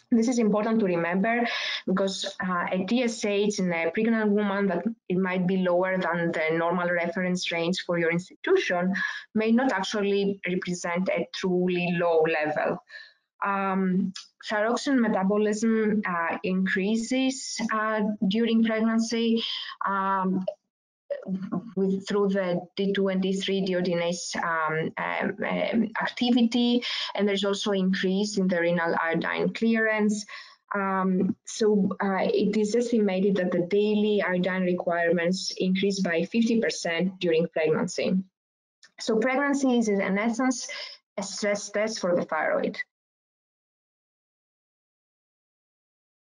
This is important to remember because a TSH in a pregnant woman that it might be lower than the normal reference range for your institution may not actually represent a truly low level. Thyroxine metabolism increases during pregnancy through the D2 and D3 deodenase activity, and there's also increase in the renal iodine clearance. It is estimated that the daily iodine requirements increase by 50% during pregnancy. So pregnancy is in essence a stress test for the thyroid.